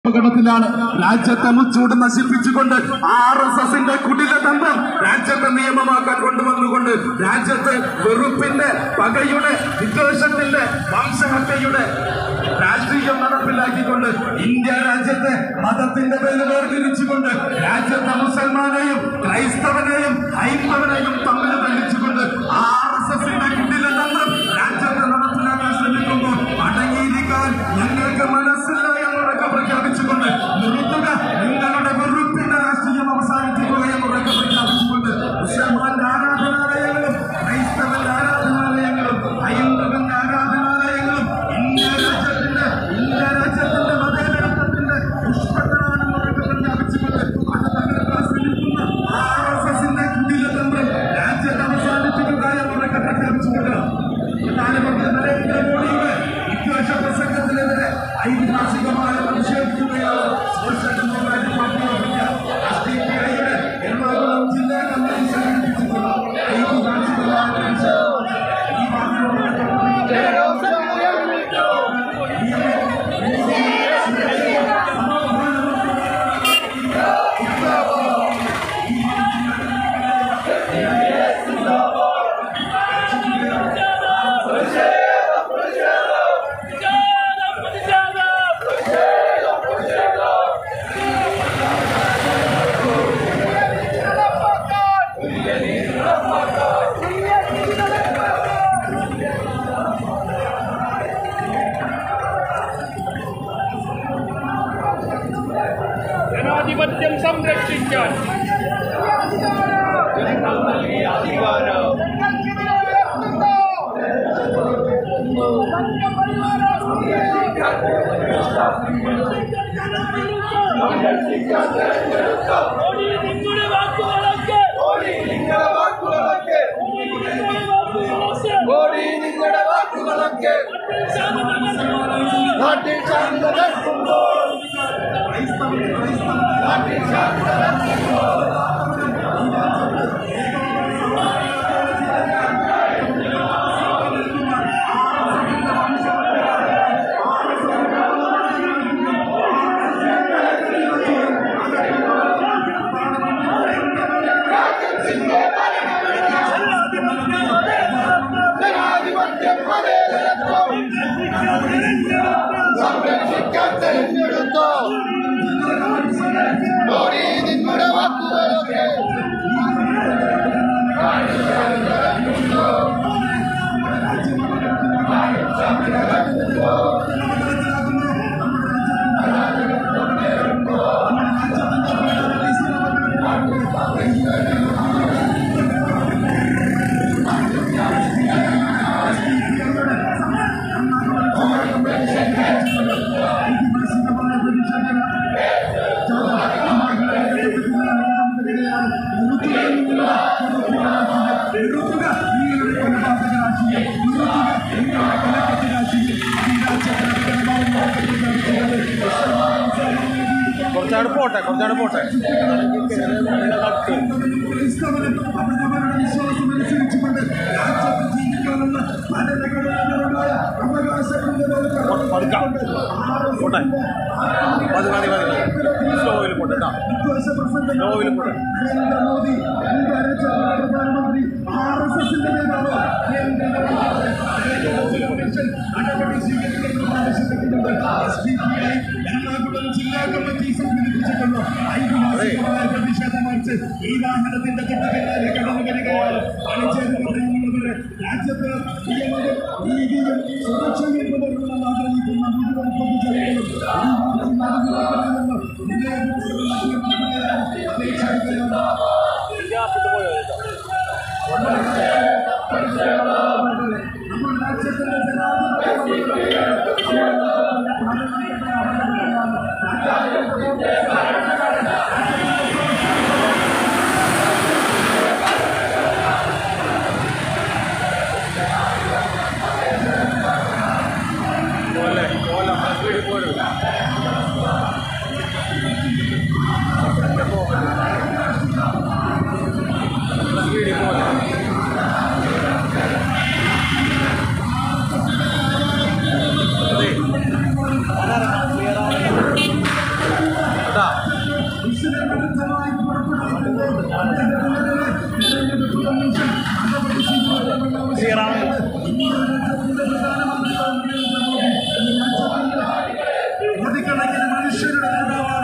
അപകടത്തിലാണ്. രാജ്യത്തെ മുച്ചൂട് നശിപ്പിച്ചുകൊണ്ട് RSSന്റെ കുടില തന്ത്രം രാജ്യത്തെ നിയമമാക്കാൻ കൊണ്ടുവന്നുകൊണ്ട് രാജ്യത്ത് വെറുപ്പിന്റെ, പകയുടെ, വിദ്വേഷത്തിന്റെ, വംശഹത്യയുടെ രാഷ്ട്രീയം നടപ്പിലാക്കിക്കൊണ്ട് ഇന്ത്യ രാജ്യത്തെ മതത്തിന്റെ പേര് വേർതിരിച്ചുകൊണ്ട് രാജ്യത്തെ മുസൽമാനെയും ക്രൈസ്തവനെയും ഹൈന്ദവനെയും തമ്മിൽ തല്ലിച്ചുകൊണ്ട് RSSന്റെ കുടില തന്ത്രം രാജ്യത്തെ നടപ്പിലാക്കാൻ ശ്രമിക്കുമ്പോൾ അടങ്ങിയിരിക്കാൻ ഞങ്ങൾക്ക് മനസ്സില്ല എന്നുറക്കെ പ്രഖ്യാപിച്ചുകൊണ്ട് നിർത്തുക, നിങ്ങളുടെ വെറുപ്പിന്റെ രാഷ്ട്രീയം അവസാനിപ്പിക്കുക എന്നുറക്കെ പ്രഖ്യാപിച്ചുകൊണ്ട് മുസൽമാന്റെ ആരാധനാലയങ്ങളും ക്രൈസ്തവന്റെ ആരാധനാലയങ്ങളും ഹൈന്ദവന്റെ ആരാധനാലയങ്ങളും ഇന്ത്യ രാജ്യത്തിന്റെ മതേതരത്വത്തിന്റെ പുഷ്പങ്ങളാണെന്നുറക്കെ പ്രഖ്യാപിച്ചുകൊണ്ട് അത് തകർക്കാൻ ശ്രമിക്കുന്ന RSSന്റെ കുടില തന്ത്രം രാജ്യത്ത് അവസാനിപ്പിക്കുക എന്നുറക്കെ പ്രഖ്യാപിച്ചുകൊണ്ട് പ്രധാനമന്ത്രി നരേന്ദ്രമോദിയുടെ വിദ്വേഷ പ്രസംഗത്തിനെതിരെ ഐതിഹാസികമായ പ്രതിഷേധിക്കുകയാണ് social democratic party of India SDPIയുടെ എറണാകുളം ജില്ലാ കമ്മിറ്റി സംഘടിപ്പിച്ചിട്ടുള്ള ഐതിഹാസികമായ പ്രതിഷേധം ഈ ജനാധിപത്യം സംരക്ഷിക്കാൻ ജനങ്ങൾ നൽകിയ അധികാരം നിങ്ങളുടെ വാക്കുകളൊക്കെ നാട്ടിൽ ശാന്ത നടക്കുമ്പോൾ സംരക്ഷിക്കാൻ തെരഞ്ഞെടുത്തോ മോഡി നിങ്ങളുടെ വാക്കുകളൊക്കെ കുറച്ചാട് പോട്ടെ വിശ്വാസമനുസരിച്ചുകൊണ്ട് രാജ്യത്ത് ജീവിക്കാനുള്ള ഭരണഘടനാപരമായ നരേന്ദ്രമോദി പ്രധാനമന്ത്രി RSSന്റെ നേതാവ് നടപടി സ്വീകരിക്കുന്ന ആവശ്യപ്പെട്ടുകൊണ്ട് SDPI എറണാകുളം ജില്ലാ കമ്മിറ്റി സംഘടിപ്പിച്ചിട്ടുള്ള ഐതിഹാസികമായ പ്രതിഷേധ മാർച്ച് ഈ വാഹനത്തിന്റെ തൊട്ടുപിന്നാലെ കടന്നു വരികയാണ്. അണിചേരുന്നവരെ രാജ്യത്ത് നിയമവും നീതിയും സുരക്ഷയും പുലർത്തണമെന്ന് ആഗ്രഹിക്കുന്ന മുഴുവൻ പൊതുജനങ്ങളും നമ്മുടെ രാജ്യത്തിന്റെ ജനാധിപത്യം കോടിക്കണക്കിന് മനുഷ്യരുടെ നേതാവാണ്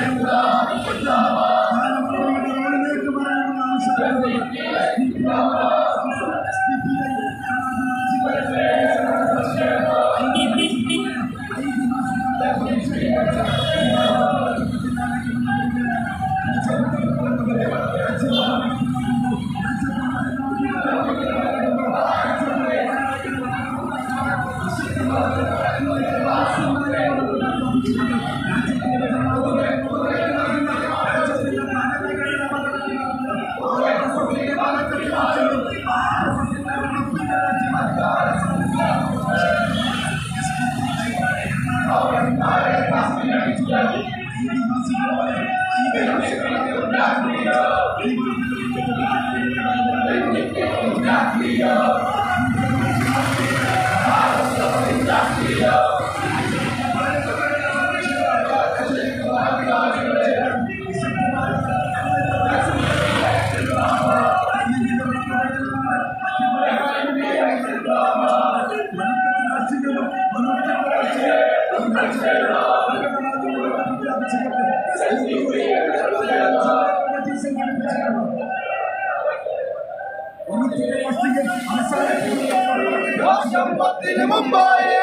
വർഷത്തിന് മുമ്പായി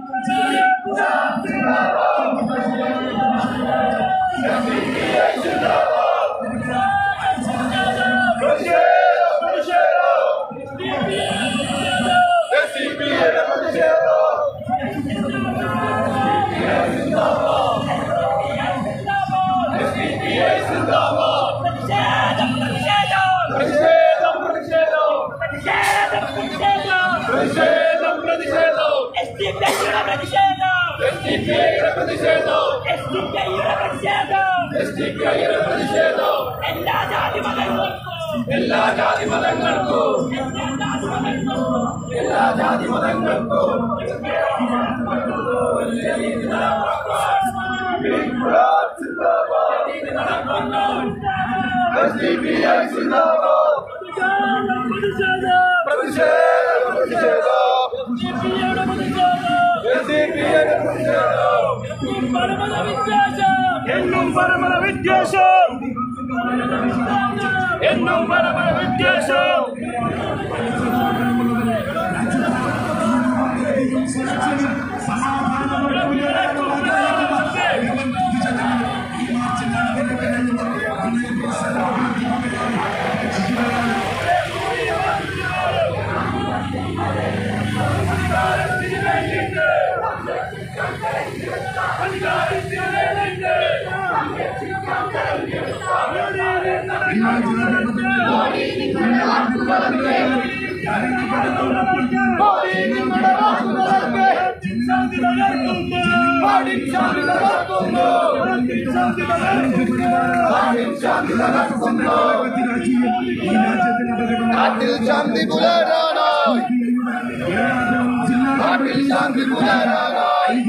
എല്ലാ ജാതി മതങ്ങൾക്കും ശാന്തി പുലരാനായി ശാന്തി പുലരാനായി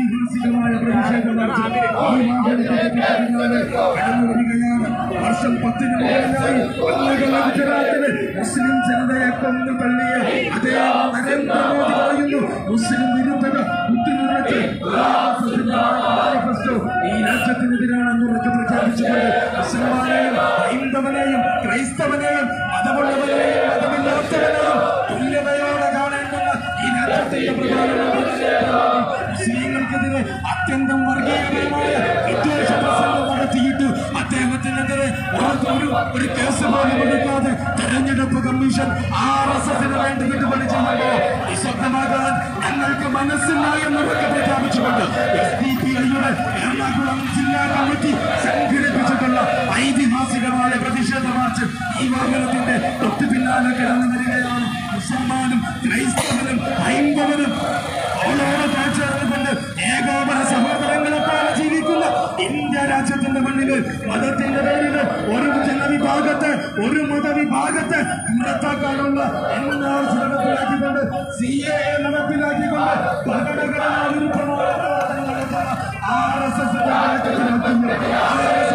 വർഷം 10 ഗുജറാത്തില് മുസ്ലിം ജനതയെ കൊന്നു തള്ളിയ അതേ നരേന്ദ്രമോദി പറയുന്നു മുസ്ലിം വിരുദ്ധത കുത്തിനിറച്ച് മാനിഫെസ്റ്റോ ഈ രാജ്യത്തിനെതിരാണെന്ന് ഉറക്കെ പ്രഖ്യാപിച്ചുകൊണ്ട് മുസ്ലിമാനെയും ഹൈന്ദവനെയും ക്രൈസ്തവനെയും മതമുള്ളവരെയും മതമില്ലാത്തവരെയും തുല്യതയോടെ കാണേണ്ടുന്ന ഈ രാജ്യത്തിന്റെ പ്രധാനമന്ത്രി മുസ്ലിങ്ങൾക്കെതിരെ അത്യന്തം വർഗീയമായ വിദ്വേഷ പ്രസംഗം നടത്തിയിട്ട് അദ്ദേഹത്തിനെതിരെ ഒരു കേസ് പോലും എടുക്കാതെ തെരഞ്ഞെടുപ്പ് കമ്മീഷൻ RSSന് വേണ്ടി വിട്ടുപണി ചെയ്യുമ്പോൾ നിശബ്ദമാകാൻ ഞങ്ങൾക്ക് മനസ്സില്ല എന്നൊക്കെ പ്രഖ്യാപിച്ചുകൊണ്ട് SDPIയുടെ എറണാകുളം ജില്ലാ കമ്മിറ്റി സംഘടിപ്പിച്ചിട്ടുള്ള ഐതിഹാസികമായ പ്രതിഷേധ മാർച്ച് ഈ വാഹനത്തിന്റെ തൊട്ടു പിന്നാലെ കിടന്നു വരികയാണ്. മുസൽമാനും ക്രൈസ്തവനും ഹൈന്ദവനും ചേർന്നുകൊണ്ട് ഏകോപന സഹോദരങ്ങളെപ്പോലെ ജീവിക്കുന്ന ഇന്ത്യ രാജ്യത്തിന്റെ മണ്ണില് മതത്തിന്റെ പേരില് ഒരു ജനവിഭാഗത്തെ ഒരു മതവിഭാഗത്തെ പുറത്താക്കാനുള്ള എല്ലാ നടപ്പിലാക്കിക്കൊണ്ട് CAA നടപ്പിലാക്കിക്കൊണ്ട് ഭരണഘടനാ വിരുദ്ധമായ RSS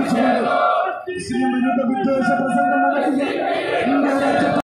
മുസ്ലിം വിരുദ്ധ വിദ്വേഷ പ്രസംഗം നടത്തിയ ഇന്ത്യ രാജ്യത്ത്